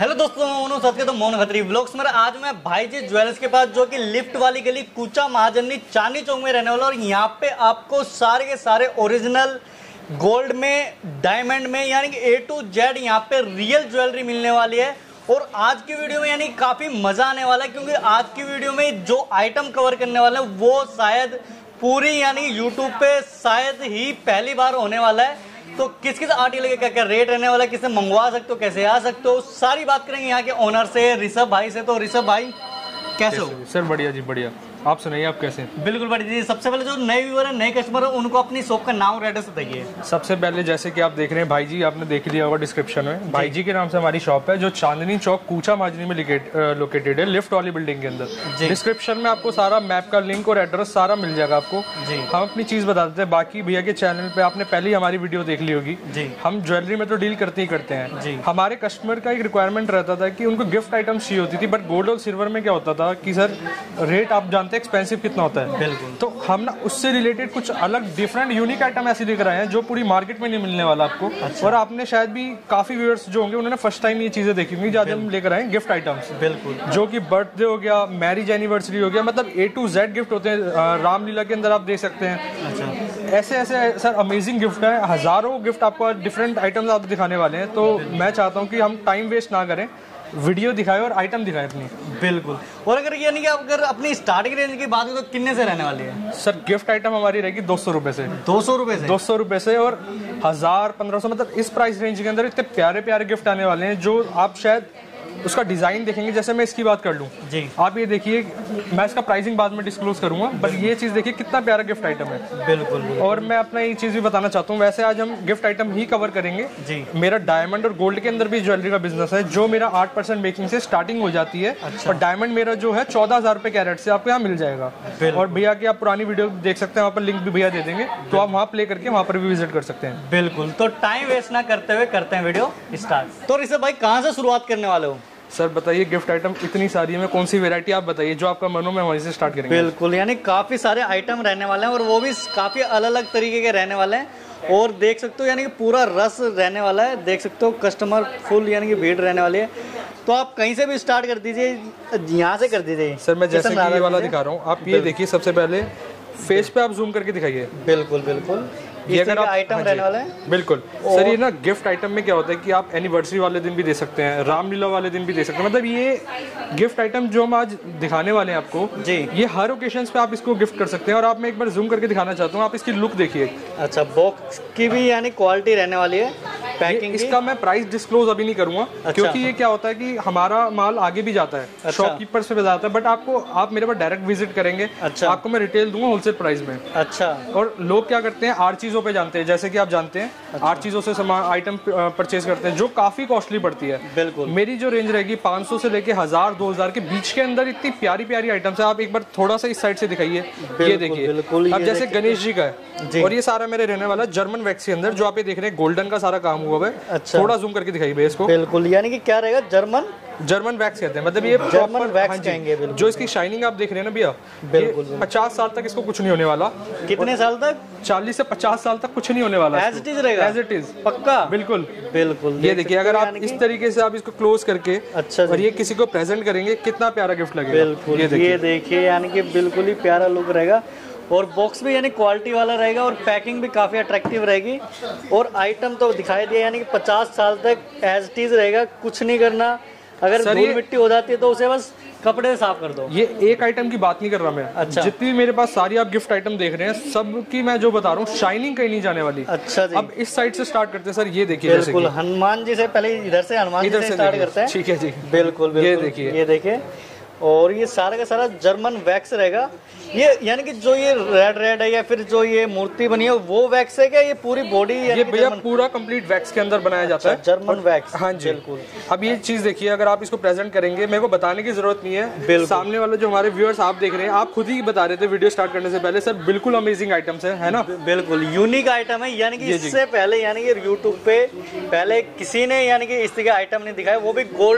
Hello दोस्तों, मैं मोनू सत्य तो मोहन खत्री ब्लॉग्स में आज मैं भाई जी ज्वेलर्स के पास जो कि लिफ्ट वाली गली कूचा महाजनी चांदनी चौक में रहने वाला और यहाँ पे आपको सारे के सारे ओरिजिनल गोल्ड में डायमंड में यानी कि A to Z यहाँ पे रियल ज्वेलरी मिलने वाली है। और आज की वीडियो में यानी काफ़ी मज़ा आने वाला है क्योंकि आज की वीडियो में जो आइटम कवर करने वाले हैं वो शायद पूरी यानी यूट्यूब पे शायद ही पहली बार होने वाला है। तो किस किस आर्टिकल के क्या क्या रेट रहने वाला है, किससे मंगवा सकते हो, कैसे आ सकते हो, सारी बात करेंगे यहाँ के ओनर से ऋषभ भाई से। तो ऋषभ भाई कैसे हो? सर बढ़िया जी बढ़िया, आप सुनाइए आप कैसे हैं? बिल्कुल बढ़िया जी। सबसे पहले जो नए व्यूअर है, नए कस्टमर है, उनको अपनी शॉप का नाम और एड्रेस बताइए। सबसे पहले जैसे कि आप देख रहे हैं भाई जी, आपने देख लिया होगा डिस्क्रिप्शन में, भाई जी के नाम से हमारी शॉप है जो चांदनी चौक कूचा माजनी में लोकेटेड है, लिफ्ट वाली बिल्डिंग के अंदर। डिस्क्रिप्शन में आपको सारा मैप का लिंक और एड्रेस सारा मिल जाएगा आपको। हम अपनी चीज बता देते हैं, बाकी भैया के चैनल पे आपने पहले ही हमारी वीडियो देख ली होगी। हम ज्वेलरी में तो डील करते ही करते हैं। हमारे कस्टमर का एक रिक्वायरमेंट रहता था कि उनको गिफ्ट आइटम्स चाहिए होती थी, बट गोल्ड और सिल्वर में क्या होता था कि सर रेट आप जानते हैं एक्सपेंसिव कितना होता है। बिल्कुल। तो हम ना उससे रिलेटेड कुछ अलग डिफरेंट यूनिक आइटम ऐसे लेकर आए हैं जो पूरी मार्केट में नहीं मिलने वाला आपको। और आपने शायद भी काफी व्यूअर्स जो होंगे उन्होंने फर्स्ट टाइम ये चीजें देखी होंगी। आज हम लेकर आए गिफ्ट आइटम्स, बिल्कुल, जो कि बर्थडे हो गया, मैरिज एनिवर्सरी हो गया, मतलब A to Z गिफ्ट होते हैं। रामलीला के अंदर आप देख सकते हैं। ऐसे ऐसे सर अमेजिंग गिफ्ट है, हजारों गिफ्ट आपको डिफरेंट आइटम्स आप दिखाने वाले हैं। तो मैं चाहता हूँ कि हम टाइम वेस्ट ना करें, वीडियो दिखाएं और आइटम दिखाएं अपनी। बिल्कुल। और अगर यानी कि अगर अपनी स्टार्टिंग रेंज की बात हो तो कितने से रहने वाली है? सर गिफ्ट आइटम हमारी रहेगी 200 रुपए से। 200 रुपए से? 200 रुपए से और 1000 1500, मतलब इस प्राइस रेंज के अंदर इतने प्यारे प्यारे गिफ्ट आने वाले हैं जो आप शायद उसका डिजाइन देखेंगे। जैसे मैं इसकी बात कर लूं जी, आप ये देखिए, मैं इसका प्राइसिंग बाद में डिस्क्लोज करूंगा, बट ये चीज देखिए कितना प्यारा गिफ्ट आइटम है। बिल्कुल। और मैं अपना ये चीज भी बताना चाहता हूँ, वैसे आज हम गिफ्ट आइटम ही कवर करेंगे जी। मेरा डायमंड और गोल्ड के अंदर भी ज्वेलरी का बिजनेस है, जो मेरा 8% मेकिंग से स्टार्टिंग हो जाती है। अच्छा। और डायमंड मेरा जो है 14,000 रुपए कैरेट से आपको यहाँ मिल जाएगा। और भैया की आप पुरानी वीडियो देख सकते हैं, वहाँ पर लिंक भी भैया दे देंगे, तो आप वहाँ प्ले करके वहाँ पर भी विजिट कर सकते हैं। बिल्कुल। तो टाइम वेस्ट ना करते हुए करते हैं वीडियो स्टार्ट। तो ऋषभ भाई कहाँ से शुरुआत करने वाले हो? सर बताइए, गिफ्ट आइटम इतनी सारी है, कौन सी वैरायटी आप बताइए जो आपका मन हो, मैं वहीं से स्टार्ट करेंगे। बिल्कुल, यानी काफी सारे आइटम रहने वाले हैं और वो भी काफी अलग अलग तरीके के रहने वाले हैं। और देख सकते हो यानी कि पूरा रस रहने वाला है, देख सकते हो कस्टमर फुल यानी कि भीड़ रहने वाली है। तो आप कहीं से भी स्टार्ट कर दीजिए, यहाँ से कर दीजिए। सर मैं जैसे कि ये वाला दिखा रहा हूँ, आप ये देखिए, सबसे पहले फेस पे आप जूम करके दिखाइए। बिल्कुल बिल्कुल, ये अगर आप आइटम रहने वाला है। बिल्कुल सर, ये ना गिफ्ट आइटम में क्या होता है कि आप एनिवर्सरी वाले दिन भी दे सकते हैं, रामलीला वाले दिन भी दे सकते हैं। मतलब ये गिफ्ट आइटम जो हम आज दिखाने वाले हैं आपको जी, ये हर ओकेजन पे आप इसको गिफ्ट कर सकते हैं। और आप मैं एक बार जूम करके दिखाना चाहता हूँ, आप इसकी लुक देखिए। अच्छा, बॉक्स की भी यानी क्वालिटी रहने वाली है, पैकिंग इसका मैं प्राइस डिस्क्लोज अभी नहीं करूंगा। अच्छा। क्योंकि ये क्या होता है कि हमारा माल आगे भी जाता है। अच्छा। शॉपकीपर से भी जाता है, बट आपको आप मेरे पास डायरेक्ट विजिट करेंगे। अच्छा। आपको मैं रिटेल दूंगा होलसेल प्राइस में। अच्छा। और लोग क्या करते हैं, 8 चीजों पे जानते हैं, जैसे कि आप जानते हैं। अच्छा। 8 चीजों से सामान आइटम परचेज करते हैं जो काफी कॉस्टली पड़ती है। बिल्कुल। मेरी जो रेंज रहेगी 500 से लेके 1000 2000 के बीच के अंदर इतनी प्यारी प्यारी आइटम्स है। आप एक बार थोड़ा सा इस साइड से दिखाइए, ये देखिए। अब जैसे गणेश जी का है, और ये सारा मेरे रहने वाला जर्मन वैक्स के अंदर, जो आप ये देख रहे हैं गोल्डन का सारा काम हुआ है। अच्छा। थोड़ा जूम करके दिखाइए भैया इसको। बिल्कुल, यानी कि क्या रहेगा, जर्मन वैक्स कहते हैं, मतलब ये जर्मन वैक्स कहेंगे। जो इसकी शाइनिंग आप देख रहे हैं ना भैया, बिल्कुल 50 साल तक इसको कुछ नहीं होने वाला। कितने साल तक? 40 से 50 साल तक कुछ नहीं होने वाला। एज इट इज रहेगा, एज इट इज, पक्का। बिल्कुल बिल्कुल। ये देखिए, अगर आप इस तरीके से आप इसको क्लोज करके अच्छा और ये किसी को प्रेजेंट करेंगे, कितना प्यारा गिफ्ट लगेगा। बिल्कुल, ये देखिए, यानी कि बिल्कुल ही प्यारा लुक रहेगा। और बॉक्स भी यानी क्वालिटी वाला रहेगा और पैकिंग भी काफ़ी अट्रैक्टिव रहेगी। और आइटम तो दिखाई दिया, यानी कि 50 साल तक एज इट इज रहेगा, कुछ नहीं करना। अगर धूल मिट्टी हो जाती है तो उसे बस कपड़े से साफ कर दो। ये एक आइटम की बात नहीं कर रहा मैं। अच्छा। जितनी मेरे पास सारी आप गिफ्ट आइटम देख रहे हैं, सब की मैं जो बता रहा हूँ, शाइनिंग कहीं नहीं जाने वाली। अच्छा जी। अब इस साइड से स्टार्ट करते हैं सर, ये देखिए। बिल्कुल, हनुमान जी से पहले इधर से हनुमान जी से स्टार्ट करते हैं। ठीक है जी। बिल्कुल, ये देखिए। और ये सारा का सारा जर्मन वैक्स रहेगा। ये यानी कि जो ये रेड है या फिर जो ये मूर्ति बनी है वो वैक्स है क्या? ये पूरी बॉडी ये भैया पूरा कंप्लीट वैक्स के अंदर बनाया जाता है, जर्मन वैक्स। हाँ जी, बिल्कुल। अब ये चीज देखिए, अगर आप इसको प्रेजेंट करेंगे, मेरे को बताने की जरूरत नहीं है, सामने वाले जो हमारे व्यूअर्स आप देख रहे हैं, आप खुद ही बता रहे थे वीडियो स्टार्ट करने से पहले, सर बिल्कुल अमेजिंग आइटम्स है ना। बिल्कुल यूनिक आइटम है, यानी कि इससे पहले यानी कि यूट्यूब पे पहले किसी ने यानी कि इस तरह के आइटम नहीं दिखाया, वो भी गोल्ड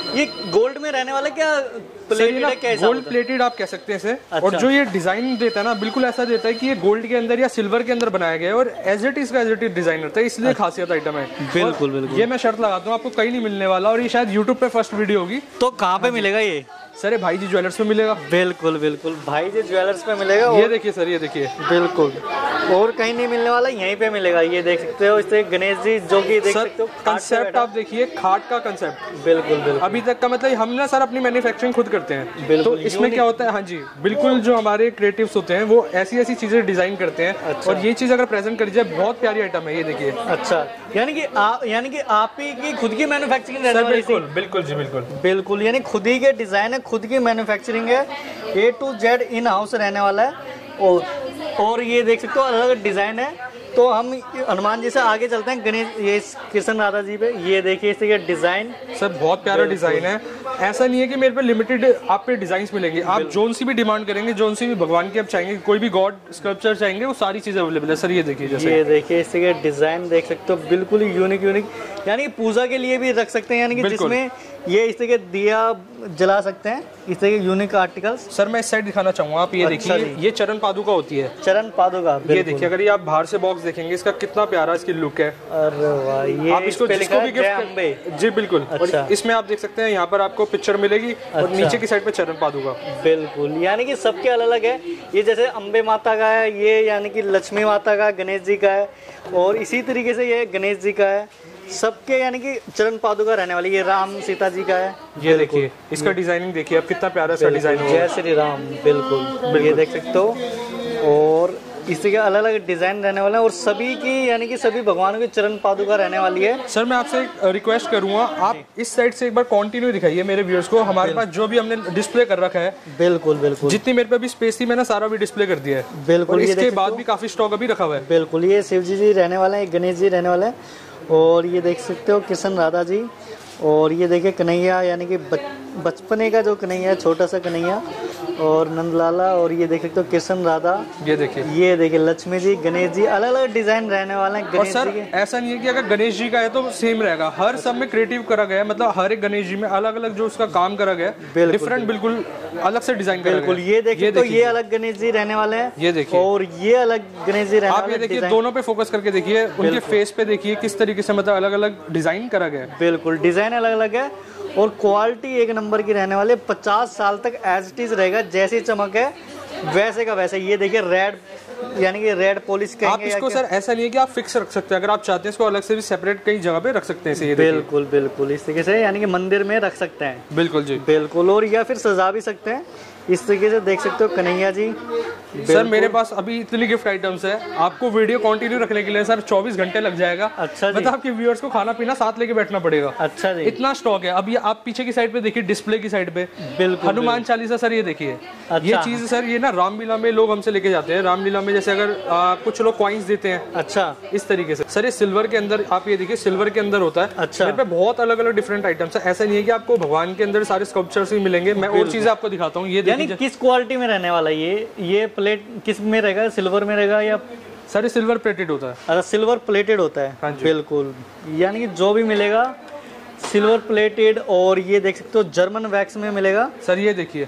ये गोल्ड में रहने वाला क्या प्लेटेड है, क्या गोल्ड प्लेटेड आप कह सकते हैं इसे। अच्छा। और जो ये डिजाइन देता है ना, बिल्कुल ऐसा देता है कि ये गोल्ड के अंदर या सिल्वर के अंदर बनाया गया है और एज इट इज का एज इट इज डिजाइन रहता है, इसलिए खासियत आइटम है। बिल्कुल बिल्कुल, ये मैं शर्त लगाता हूँ आपको कहीं नहीं मिलने वाला, और ये शायद यूट्यूब पे फर्स्ट वीडियो होगी। तो कहाँ पे मिलेगा ये? सर भाई जी ज्वेलर्स में मिलेगा। बिल्कुल बिल्कुल, भाई जी ज्वेलर्स पे मिलेगा। ये देखिए सर, ये देखिए, बिल्कुल, और कहीं नहीं मिलने वाला, यहीं पे मिलेगा। ये देख सकते हो, इससे गणेश जी जो कि देख सकते हो कंसेप्ट आप देखिए, खाट का कंसेप्ट। बिल्कुल बिल्कुल, अभी तक का मतलब हम ना सर अपनी मैन्युफैक्चरिंग खुद करते हैं, तो इसमें क्या होता है, हाँ जी बिल्कुल, जो हमारे क्रिएटिव्स होते हैं वो ऐसी ऐसी चीजें डिजाइन करते हैं। अच्छा। और ये चीज अगर प्रेजेंट करी जाए, बहुत प्यारी आइटम है, ये देखिए। अच्छा, यानी कि आप ही की खुद की मैन्युफैक्चरिंग रहने वाली? बिल्कुल जी, बिल्कुल बिल्कुल, यानी खुद ही के डिजाइन है, खुद की मैन्युफैक्चरिंग है, A to Z in house रहने वाला है। और ये देख सकते हो अलग अलग डिजाइन है। तो हम हनुमान जी से आगे चलते हैं, गणेश, ये कृष्ण राधा जी पे। ये देखिए इसके डिजाइन, सर बहुत प्यारा डिजाइन है। ऐसा नहीं है कि मेरे पे लिमिटेड आप पे डिजाइन्स मिलेंगे, आप जोन सी भी डिमांड करेंगे, जोन सी भी भगवान की आप चाहेंगे, कोई भी गॉड स्कल्पचर चाहेंगे, वो सारी चीजें अवेलेबल है। सर ये देखिए, जैसे ये देखिए इसके डिजाइन देख सकते हो, बिल्कुल यूनिक, यानी पूजा के लिए भी रख सकते हैं, यानी कि जिसमें ये इस तरह के दिया जला सकते हैं, इस तरह के यूनिक आर्टिकल्स। सर मैं इस साइड दिखाना चाहूंगा, आप ये देखिए, ये चरण पादुका होती है। चरण पादुका, ये देखिए, अगर ये आप बाहर से बॉक्स देखेंगे, इसका कितना प्यारा इसकी लुक है। अरे वाह, ये आप इसको जिसको भी गिफ्ट, जी बिल्कुल। अच्छा। और इसमें आप देख सकते हैं, यहाँ पर आपको पिक्चर मिलेगी। अच्छा। और नीचे की साइड पे चरण पादुका। बिल्कुल, यानी कि सबके अलग अलग है। ये जैसे अम्बे माता का है, ये यानी कि लक्ष्मी माता का, गणेश जी का है, और इसी तरीके से ये गणेश जी का है, सबके यानी कि चरण पादुका रहने वाली। ये राम सीता जी का है। ये देखिए, इसका डिजाइनिंग देखिए आप, कितना प्यारा सा डिजाइन है। जय श्री राम। बिल्कुल, ये देख सकते हो, और इसके अलग अलग डिजाइन रहने वाले हैं, और सभी की यानी कि सभी भगवानों की चरण पादुका रहने वाली है। सर मैं आपसे एक रिक्वेस्ट करूंगा, आप इस साइड से एक बार कंटिन्यू दिखाइए मेरे व्यूअर्स को। हमारे पास जो भी हमने डिस्प्ले कर रखा है, बिल्कुल बिल्कुल, जितनी मेरे पे भी स्पेस थी मैंने सारा भी डिस्प्ले कर दिया है। बिल्कुल, इसके बाद भी काफी स्टॉक अभी रखा हुआ है। बिल्कुल, ये शिव जी रहने वाले हैं, गणेश जी रहने वाले हैं, और ये देख सकते हो कृष्ण राधा जी, और ये देखिए कन्हैया, यानी कि बचपने का जो कन्हैया, छोटा सा कन्हैया, और नंदलाला, और ये देख सकते हो कृष्ण राधा। ये देखिए लक्ष्मी जी, गणेश जी, अलग अलग डिजाइन रहने वाले हैं। और सर ऐसा नहीं है कि अगर गणेश जी का है तो सेम रहेगा, हर सब में क्रिएटिव करा गया है, मतलब हर एक गणेश जी में अलग अलग जो उसका काम करा गया है, डिफरेंट, बिल्कुल अलग से डिजाइन करा गया है। ये देखिए, तो ये अलग गणेश जी रहने वाले हैं, ये देखिए, और ये अलग गणेश जी रहने वाले हैं। आप ये देखिए, दोनों पे फोकस करके देखिए, उनके फेस पे देखिए किस तरीके से मतलब अलग अलग डिजाइन करा गया है। बिल्कुल, डिजाइन अलग अलग है, और क्वालिटी एक नंबर की रहने वाले। 50 साल तक एज इट इज रहेगा, जैसी चमक है वैसे का वैसे। ये देखिए रेड, यानी कि रेड पॉलिश कहेंगे आप इसको। सर ऐसा नहीं है कि आप फिक्स रख सकते हैं, अगर आप चाहते हैं इसको अलग से भी सेपरेट कई जगह पे रख सकते हैं इसे। बिल्कुल बिल्कुल, इस तरीके से यानी कि मंदिर में रख सकते हैं। बिल्कुल जी, बिल्कुल, और या फिर सजा भी सकते हैं इस तरीके से। देख सकते हो कन्हैया जी। सर मेरे पास अभी इतनी गिफ्ट आइटम्स है, आपको वीडियो कंटिन्यू रखने के लिए सर 24 घंटे लग जाएगा। अच्छा, मतलब आपके व्यूअर्स को खाना पीना साथ लेके बैठना पड़ेगा। अच्छा जी, इतना स्टॉक है। अभी आप पीछे की साइड पे देखिए, डिस्प्ले की साइड पे बिल्कुल हनुमान चालीसा। सर ये देखिए, ये चीज सर ये ना रामलीला में लोग हमसे लेके जाते हैं। रामलीला में जैसे अगर कुछ लोग कॉइन्स देते हैं, अच्छा इस तरीके से। सर ये सिल्वर के अंदर, आप ये देखिए सिल्वर के अंदर होता है। अच्छा, मेरे पे बहुत अलग अलग डिफरेंट आइटम्स है। ऐसा नहीं है कि आपको भगवान के अंदर सारे स्कल्पचर्स ही मिलेंगे। मैं और चीजें आपको दिखाता हूँ। ये देखिए किस क्वालिटी में रहने वाला है ये प्लेट, किस में रहेगा, सिल्वर में रहेगा या? सर सिल्वर प्लेटेड होता है। अच्छा, सिल्वर प्लेटेड होता है। हाँ जी, बिल्कुल, यानी कि जो भी मिलेगा सिल्वर प्लेटेड। और ये देख सकते हो जर्मन वैक्स में मिलेगा। सर ये देखिए,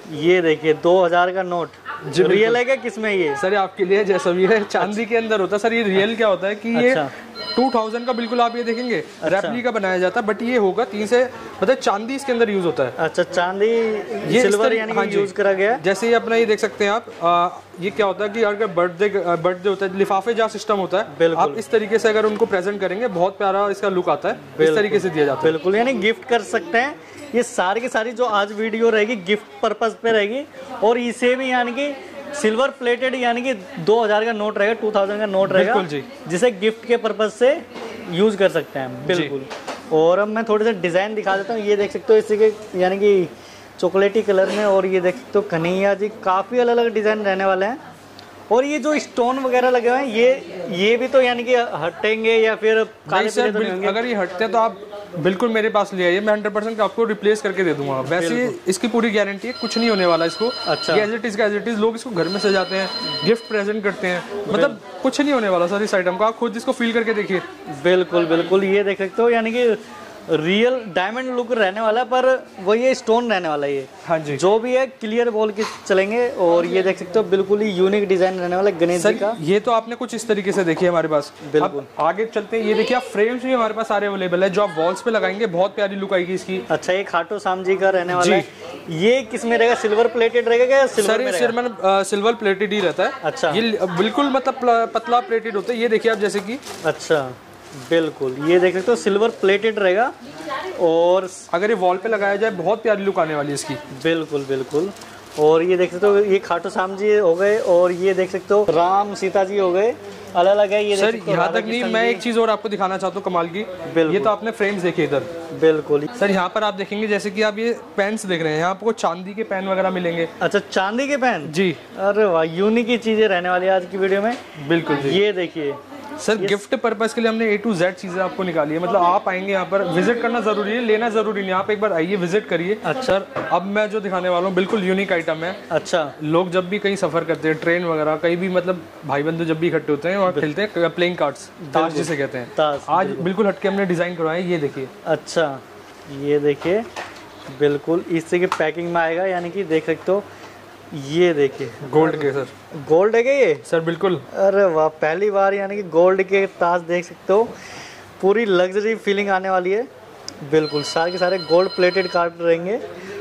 2000 का नोट रियल है क्या, किसमें ये? सर आपके लिए जैसा भी है, चांदी के अंदर होता है। सर ये रियल क्या होता है कि ये 2000 का बिल्कुल आप ये देखेंगे रेप्लिका बनाया जाता है, बट ये होगा 3 से मतलब चांदी इसके अंदर यूज होता है। अच्छा, चांदी, ये सिल्वर यानी कि यूज करा गया। जैसे ये अपना ये देख सकते हैं आप, ये क्या होता है कि अगर बर्थडे होता है, लिफाफे जहाँ सिस्टम होता है, आप इस तरीके से अगर उनको प्रेजेंट करेंगे, बहुत प्यारा इसका लुक आता है। इस तरीके से दिया जाता है। बिल्कुल, यानी गिफ्ट कर सकते हैं। ये सारी की सारी जो आज वीडियो रहेगी गिफ्ट पर्पज पे रहेगी, और इसे भी यानी कि सिल्वर प्लेटेड, यानी कि 2000 का नोट रहेगा, 2000 का नोट रहेगा, जिसे गिफ्ट के पर्पज से यूज कर सकते हैं। बिल्कुल, और अब मैं थोड़े से डिजाइन दिखा देता हूँ। ये देख सकते हो इसी के यानी कि चॉकलेटी कलर में, और ये देख सकते हो कन्हैया जी, काफी अलग अलग डिजाइन रहने वाले हैं। और ये जो स्टोन वगैरह लगे हुए हैं, ये भी तो यानी कि हटेंगे या फिर काले पीले तो नहीं होंगे? अगर ये हटते हैं तो आप बिल्कुल मेरे पास ले आइए, मैं 100% आपको रिप्लेस करके दे दूंगा। वैसे इसकी पूरी गारंटी है, कुछ नहीं होने वाला इसको। अच्छा, एज इट इज लोग इसको घर में सजाते हैं, गिफ्ट प्रेजेंट करते हैं, मतलब कुछ नहीं होने वाला सर इस आइटम का। आप खुद इसको फील करके देखिए। बिल्कुल बिल्कुल, ये देख सकते हो, यानी कि रियल डायमंड लुक रहने वाला है, पर वो ये स्टोन रहने वाला है ये। हाँ जी, जो भी है क्लियर बोल के चलेंगे। और ये देख सकते हो बिल्कुल ही यूनिक डिजाइन रहने वाला है गणेश जी का। ये तो आपने कुछ इस तरीके से देखी है हमारे पास। बिल्कुल आगे चलते हैं, ये देखिए आप फ्रेम्स भी हमारे पास सारे अवेलेबल है, जो आप वॉल्स पे लगाएंगे बहुत प्यारी लुक आएगी इसकी। अच्छा, ये खाटू श्याम जी का रहने वाला है। ये किस में रहेगा, सिल्वर प्लेटेड रहेगा या सिल्वर में रहेगा? सिल्वर प्लेटेड ही रहता है। अच्छा, ये बिल्कुल मतलब पतला प्लेटेड होता है। ये देखिए आप जैसे कि, अच्छा बिल्कुल ये देख सकते हो सिल्वर प्लेटेड रहेगा। और अगर ये वॉल पे लगाया जाए बहुत प्यारी लुक आने वाली है इसकी। बिल्कुल बिल्कुल। और ये देख सकते हो ये खाटू श्याम जी हो गए, और ये देख सकते हो राम सीता जी हो गए, अलग अलग है। ये सर यहाँ तक नहीं, मैं एक चीज और आपको दिखाना चाहता हूँ कमाल की। ये तो आपने फ्रेम्स देखे इधर। बिल्कुल सर, यहाँ पर आप देखेंगे जैसे कि आप ये पेन्स देख रहे हैं, यहाँ आपको चांदी के पेन वगैरह मिलेंगे। अच्छा, चांदी के पेन जी। अरे वाह, यूनिक ही चीजें रहने वाली है आज की वीडियो में। बिल्कुल जी। ये देखिए सर, गिफ्ट पर्पस के लिए हमने A to Z चीजें आपको निकाली है। मतलब आप आएंगे यहाँ पर, विजिट करना जरूरी है, लेना जरूरी नहीं। आप एक बार आइए, विजिट करिए। अच्छा सर, अब मैं जो दिखाने वाला हूँ बिल्कुल यूनिक आइटम है। अच्छा, लोग जब भी कहीं सफर करते हैं, ट्रेन वगैरह कहीं भी, मतलब भाई बंधु जब भी इकट्ठे होते हैं और खेलते हैं प्लेइंग कार्ड्स, ताश जिसे कहते हैं, आज बिल्कुल हटके हमने डिजाइन करवाया है। ये देखिए। अच्छा, ये देखिए बिल्कुल इस तरह की पैकिंग में आएगा, यानी कि देख सकते हो। ये देखिए गोल्ड के। सर, गोल्ड है क्या ये? सर बिल्कुल। अरे वाह, पहली बार यानी कि गोल्ड के ताज देख सकते हो। पूरी लग्जरी फीलिंग आने वाली है। बिल्कुल सारे के सारे गोल्ड प्लेटेड कार्ड रहेंगे,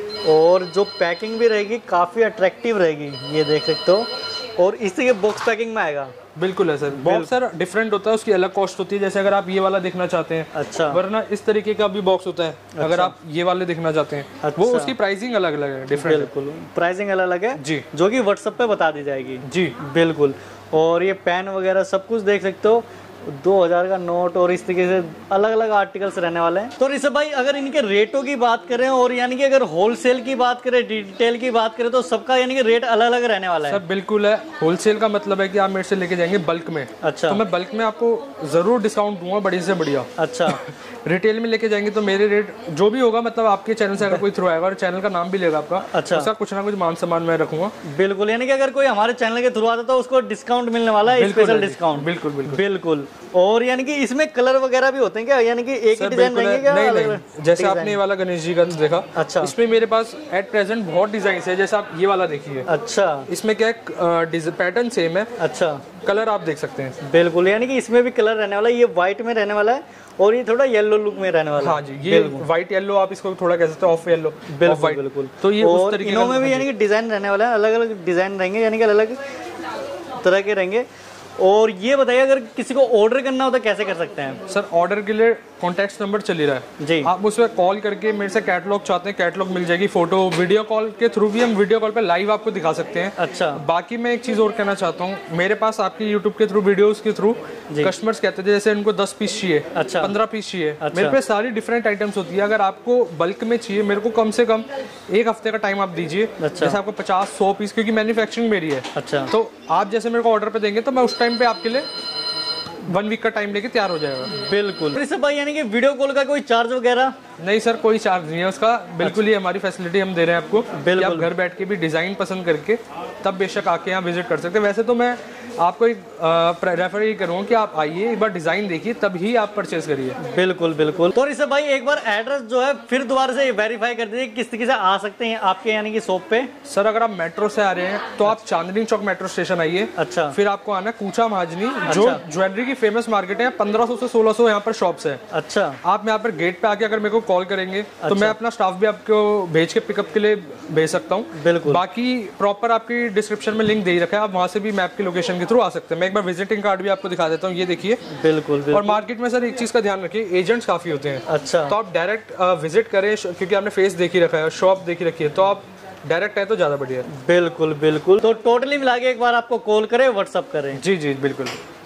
और जो पैकिंग भी रहेगी काफ़ी अट्रैक्टिव रहेगी। ये देख सकते हो। और इस तरह के बॉक्स पैकिंग में आएगा। बिल्कुल है सर। बॉक्स सर डिफरेंट होता है, उसकी अलग कॉस्ट होती है। जैसे अगर आप ये वाला देखना चाहते हैं, अच्छा, वरना इस तरीके का भी बॉक्स होता है। अच्छा, अगर आप ये वाले देखना चाहते हैं, अच्छा, वो उसकी प्राइसिंग अलग अलग है, डिफरेंट। बिल्कुल प्राइसिंग अलग अलग है जी, जो कि व्हाट्सएप पे बता दी जाएगी। जी बिल्कुल। और ये पेन वगैरह सब कुछ देख सकते हो, 2000 का नोट, और इस तरीके से अलग अलग आर्टिकल्स रहने वाले हैं। तो ऋषभ भाई, अगर इनके रेटों की बात करें, और यानी कि अगर होलसेल की बात करें, डिटेल की बात करें, तो सबका यानी कि रेट अलग अलग रहने वाला है। सर बिल्कुल है। होलसेल का मतलब है कि आप मेरे से लेके जाएंगे बल्क में। अच्छा, तो मैं बल्क में आपको जरूर डिस्काउंट दूंगा, बढ़िया से बढ़िया। अच्छा। रिटेल में लेके जाएंगे तो मेरे रेट जो भी होगा, मतलब आपके चैनल से अगर कोई थ्रू आएगा और चैनल का नाम भी लेगा आपका, अच्छा, उसका कुछ ना कुछ मान सम्मान मैं रखूंगा। बिल्कुल, यानी कि अगर कोई हमारे चैनल के थ्रू आता तो उसको डिस्काउंट मिलने वाला है, स्पेशल डिस्काउंट। बिल्कुल बिल्कुल बिल्कुल। और यानी कि इसमें कलर वगैरह भी होते हैं क्या, यानी कि एक ही डिजाइन रहेंगे क्या? नहीं, जैसे आपने ये वाला गणेश जी का देखा, अच्छा, इसमें मेरे पास एट प्रेजेंट बहुत डिजाइन है। जैसे आप ये वाला देखिए। अच्छा, इसमें क्या है, पैटर्न सेम है। अच्छा, कलर आप देख सकते हैं। बिल्कुल, यानी कि इसमें भी कलर रहने वाला है। ये व्हाइट में रहने वाला है, और ये थोड़ा येलो लुक में रहने वाला है। हाँ जी, ये व्हाइट येलो, आप इसको थोड़ा कह सकते हैं ऑफ येलो। बिल्कुल बिल्कुल। तो ये उस तरीके इनों में भी यानी कि डिजाइन रहने वाला है, अलग अलग डिजाइन रहेंगे, यानी कि अलग अलग तरह के रहेंगे। और ये बताइए, अगर किसी को ऑर्डर करना हो तो कैसे कर सकते हैं? सर, ऑर्डर के लिए कॉन्टैक्ट नंबर चल ही रहा है जी। आप उस पर कॉल करके मेरे से कैटलॉग चाहते हैं, कैटलॉग मिल जाएगी। फोटो वीडियो कॉल के थ्रू भी हम वीडियो कॉल पे लाइव आपको दिखा सकते हैं। अच्छा। बाकी मैं एक चीज और कहना चाहता हूँ, मेरे पास आपके यूट्यूब के थ्रू, वीडियोस के थ्रू कस्टमर्स कहते थे जैसे उनको 10 पीस चाहिए, अच्छा, 15 पीस चाहिए। अच्छा, मेरे पे सारी डिफरेंट आइटम्स होती है। अगर आपको बल्क में चाहिए, मेरे को कम से कम 1 हफ्ते का टाइम आप दीजिए। अच्छा। जैसे आपको 50-100 पीस, क्योंकि मैन्युफैक्चरिंग मेरी है। अच्छा, तो आप जैसे मेरे को ऑर्डर पे देंगे तो मैं उस टाइम पे आपके लिए 1 वीक का टाइम लेके तैयार हो जाएगा। बिल्कुल। ऋषभ भाई, यानी कि वीडियो कॉल का कोई चार्ज वगैरह? नहीं सर, कोई चार्ज नहीं है उसका। बिल्कुल ही हमारी फैसिलिटी हम दे रहे हैं आपको। बिल्कुल। आप घर बैठ के भी डिजाइन पसंद करके तब बेशक आके यहाँ विजिट कर सकते हैं। वैसे तो मैं आपको एक रेफर ही करूँगा कि आप आइए, एक बार डिजाइन देखिए, तभी आप परचेज करिए। बिल्कुल बिल्कुल। तो ऋषभ भाई, एक बार एड्रेस जो है फिर दोबारा से वेरीफाई कर दीजिए, किस तरीके से आ सकते हैं आपके यानी कि शॉप पे? सर, अगर आप मेट्रो से आ रहे हैं तो आप चांदनी चौक मेट्रो स्टेशन आइए। अच्छा। फिर आपको आना कूचा महाजनी, जो ज्वेलरी की फेमस मार्केट है। 1500 से 1600 यहाँ पर शॉप्स है। अच्छा। आप यहाँ पर गेट पे आके अगर मेरे को कॉल करेंगे तो मैं अपना स्टाफ भी आपको भेज के पिकअप के लिए भेज सकता हूँ। बिल्कुल। बाकी प्रॉपर आपकी डिस्क्रिप्शन में लिंक दे ही रखा है, आप वहाँ से भी मैप की लोकेशन के थ्रू आ सकते हैं। मैं एक बार विजिटिंग कार्ड भी आपको दिखा देता हूँ, ये देखिए। बिल्कुल। और मार्केट में सर एक चीज का ध्यान रखिए, एजेंट्स काफी होते हैं। अच्छा। तो आप डायरेक्ट विजिट करें, क्योंकि आपने फेस देखी रखा है, शॉप देखी रखी है, तो आप डायरेक्ट है तो ज्यादा बढ़िया है। बिल्कुल बिल्कुल। तो टोटली मिला के एक बार आपको कॉल करें, व्हाट्सअप करें। जी जी बिल्कुल।